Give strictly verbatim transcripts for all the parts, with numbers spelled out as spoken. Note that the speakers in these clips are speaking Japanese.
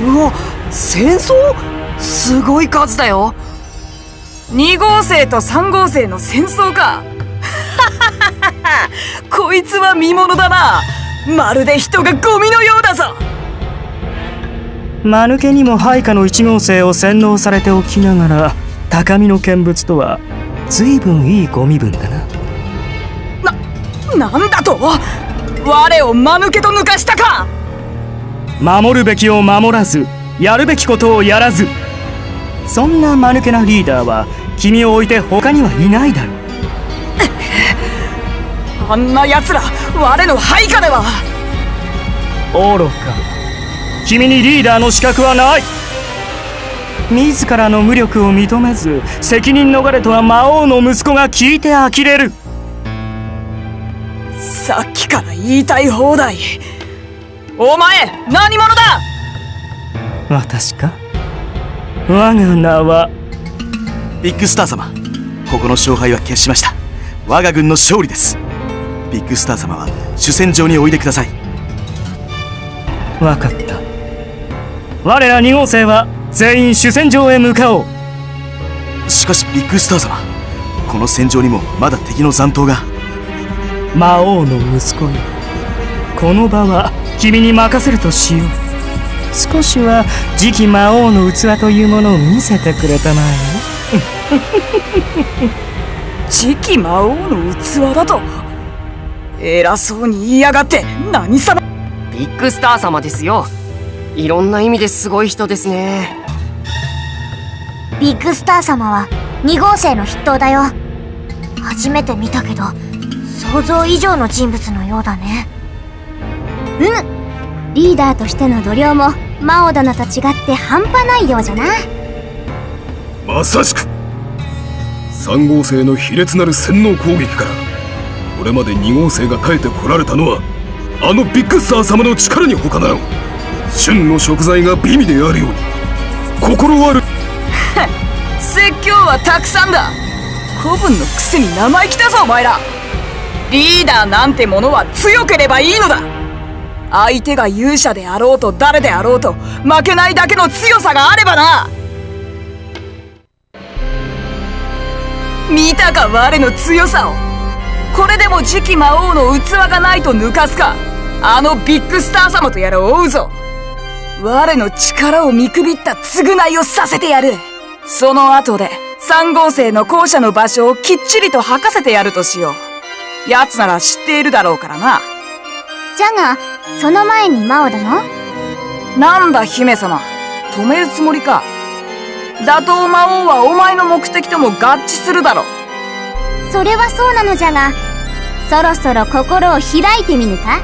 うわ、戦争？すごい数だよ。 にごうせいとさんごうせいの戦争か。こいつは見ものだな。まるで人がゴミのようだぞ。 間抜けにも配下のいちごうせいを洗脳されておきながら高みの見物とは随分いいご身分だな。 な、なんだと？我を間抜けと抜かしたか。 守るべきを守らず、やるべきことをやらず、そんな間抜けなリーダーは君を置いて他にはいないだろう。 あんな奴ら我の配下では。 愚か、君にリーダーの資格はない。自らの無力を認めず責任逃れとは魔王の息子が聞いて呆れる。 さっきから言いたい放題。お前何者だ。 私か。我が名はビッグスター様。ここの勝敗は決しました。我が軍の勝利です。ビッグスター様は主戦場においでください。 分かった。我らにごうせいは全員主戦場へ向かおう。 しかしビッグスター様、この戦場にもまだ敵の残党が。 魔王の息子よ、この場は君に任せるとしよう。少しは次期魔王の器というものを見せてくれたまえ。 次期魔王の器だと。偉そうに言いやがって。何様。 ビッグスター様ですよ。いろんな意味ですごい人ですね。 ビッグスター様はにごうせいの筆頭だよ。初めて見たけど想像以上の人物のようだね。うん、リーダーとしての度量も魔王殿と違って半端ないようじゃな。 まさしくさんごうせいの卑劣なる洗脳攻撃からこれまでにごうせいが耐えてこられたのはあのビッグスター様の力に他ならん。旬の食材が美味であるように心ある。 説教はたくさんだ。古文のくせに生意気だぞお前ら。リーダーなんてものは強ければいいのだ。相手が勇者であろうと誰であろうと負けないだけの強さがあればな。見たか我の強さを。これでも次期魔王の器がないと抜かすか。あのビッグスター様とやらを追うぞ。我の力を見くびった償いをさせてやる。その後でさんごうせいの校舎の場所をきっちりと吐かせてやるとしよう。奴なら知っているだろうからな。 じゃがその前に魔王殿。 なんだ姫様、止めるつもりか。打倒魔王はお前の目的とも合致するだろう。 それはそうなのじゃが、そろそろ心を開いてみぬか。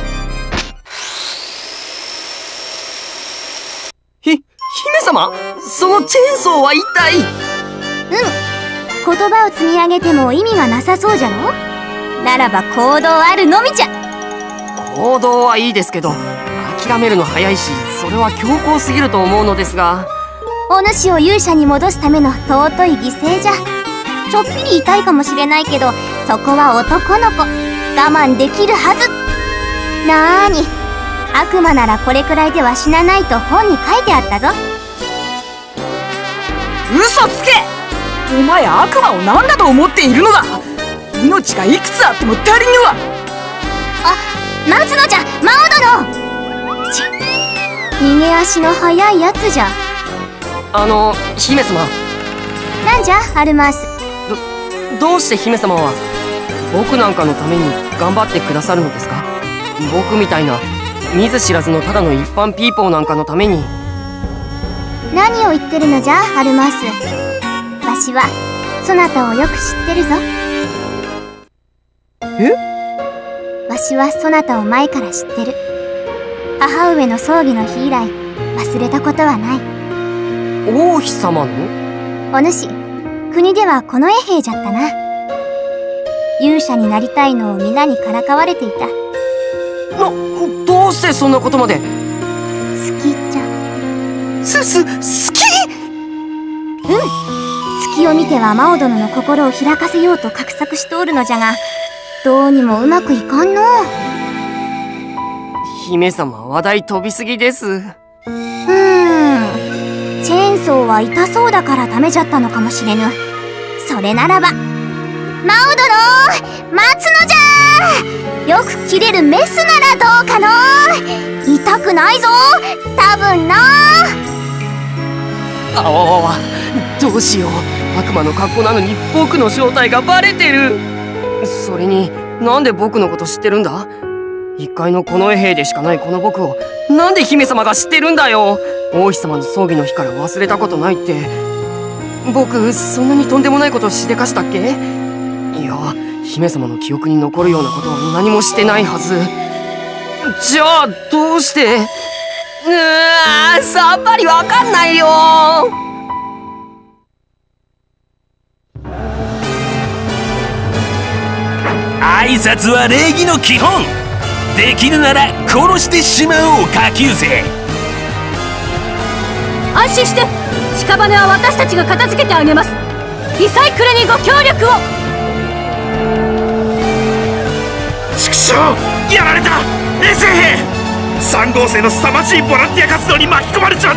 ひ、姫様、そのチェーンソーは一体。 うん、言葉を積み上げても意味がなさそうじゃろ。ならば行動あるのみじゃ。 行動はいいですけど諦めるの早いし、それは強硬すぎると思うのですが。 お主を勇者に戻すための尊い犠牲じゃ。ちょっぴり痛いかもしれないけど、そこは男の子、我慢できるはず。なーに、悪魔ならこれくらいでは死なないと本に書いてあったぞ。 嘘つけ。お前悪魔を何だと思っているのだ。命がいくつあっても足りぬわ。 あ、待つのじゃ魔王殿。ちっ、逃げ足の速いやつじゃ。 あの姫様。 なんじゃアルマース。 どどうして姫様は僕なんかのために頑張ってくださるのですか。僕みたいな見ず知らずのただの一般ピーポーなんかのために。 何を言ってるのじゃアルマース。わしはそなたをよく知ってるぞ。 え？ わしはそなたを前から知ってる。母上の葬儀の日以来忘れたことはない。 王妃様の？ お主、国では近衛兵じゃったな。勇者になりたいのを皆にからかわれていた。 な、どうしてそんなことまで。 好きじゃ。 す、す、好き？ うん。隙を見ては魔王殿の心を開かせようと画策しておるのじゃが、どうにもうまくいかんの。 姫様、話題飛びすぎです。 うーん。 チェーンソーは痛そうだからダメじゃったのかもしれぬ。それならば魔王殿待つのじゃ。よく切れるメスならどうかの。痛くないぞ多分な。 あわわわ、どうしよう。悪魔の格好なのに僕の正体がバレてる。それになんで僕のこと知ってるんだ。一階の近衛兵でしかないこの僕をなんで姫様が知ってるんだよ。王妃様の葬儀の日から忘れたことないって。僕そんなにとんでもないことをしでかしたっけ。いや、姫様の記憶に残るようなことは何もしてないはず。じゃあどうして。うーさっぱりわかんないよ。 挨拶は礼儀の基本。できるなら殺してしまおう下級生。 安心して、屍は私たちが片付けてあげます。リサイクルにご協力を。 畜生、やられた。衛生兵さん号生の凄まじいボランティア活動に巻き込まれちまった。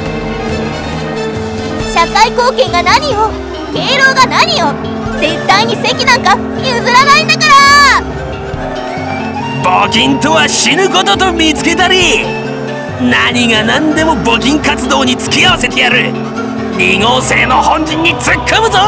社会貢献が何よ、敬老が何よ。絶対に席なんか譲らないんだから。 募金とは死ぬことと見つけたり。何が何でも募金活動に付き合わせてやる。に号生の本陣に突っ込むぞ。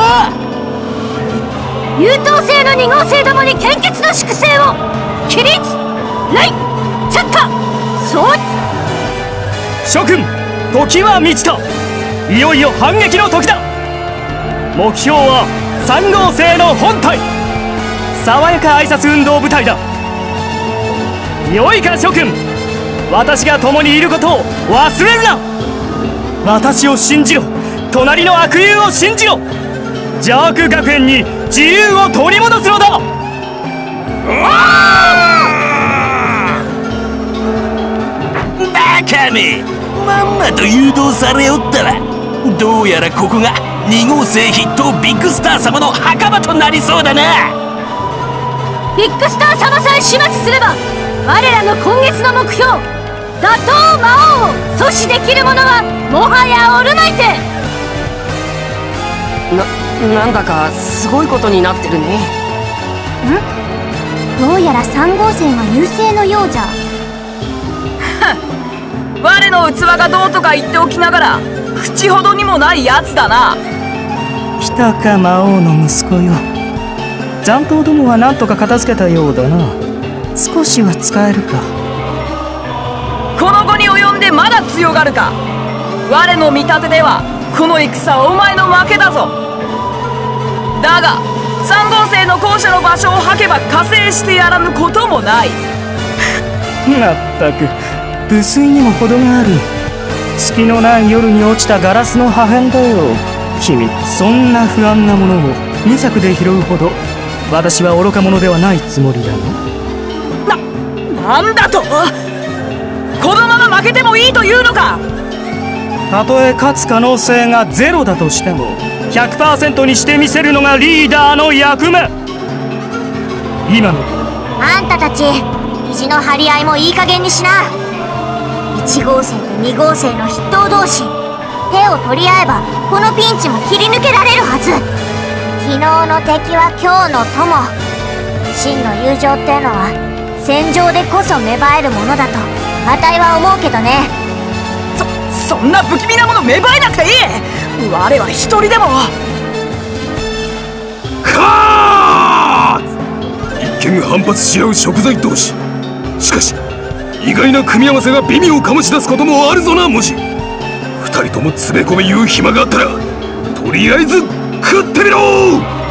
優等生のに号生どもに献血の粛清を。起立礼着火。そう諸君、時は満ちた。いよいよ反撃の時だ。目標はさん号生の本隊。爽やか挨拶運動部隊だ。よいか諸君、私が共にいることを忘れるな。私を信じろ、隣の悪友を信じろ。邪悪学園に自由を取り戻すのだ。 バカめ、まんまと誘導されおったら。どうやらここがに号生筆頭ビッグスター様の墓場となりそうだな。 ビッグスター様さえ始末すれば我らの今月の目標打倒魔王を阻止できる者はもはやおるまいて。 な、なんだかすごいことになってるね。 ん？どうやらさん号生が優勢のようじゃ。 我の器がどうとか言っておきながら口ほどにもないやつだな。 来たか魔王の息子よ。残党どもは何とか片付けたようだな。少しは使えるか。 この後に及んでまだ強がるか。我の見立てではこの戦はお前の負けだぞ。だがさん号生の校舎の場所を吐けば加勢してやらぬこともない。 まったく無粋にも程がある。月のない夜に落ちたガラスの破片だよ。君、そんな不安なものをにさくで拾うほど私は愚か者ではないつもりだよ。 な、なんだと。このまま負けてもいいというのか。 たとえ勝つ可能性がゼロだとしても ひゃくパーセント にしてみせるのがリーダーの役目。今のあんたたち意地の張り合いもいい加減にしな。いち号生とに号生の筆頭同士、手を取り合えばこのピンチも切り抜けられるはず。昨日の敵は今日の友。真の友情ってのは戦場でこそ芽生えるものだとあたいは思うけどね。 そ、そんな不気味なもの芽生えなくていい。我は一人でも。 かー！一見反発し合う食材同士。しかし意外な組み合わせが美味を醸し出すこともあるぞな。もし二人とも詰め込め言う暇があったらとりあえず食ってみろ。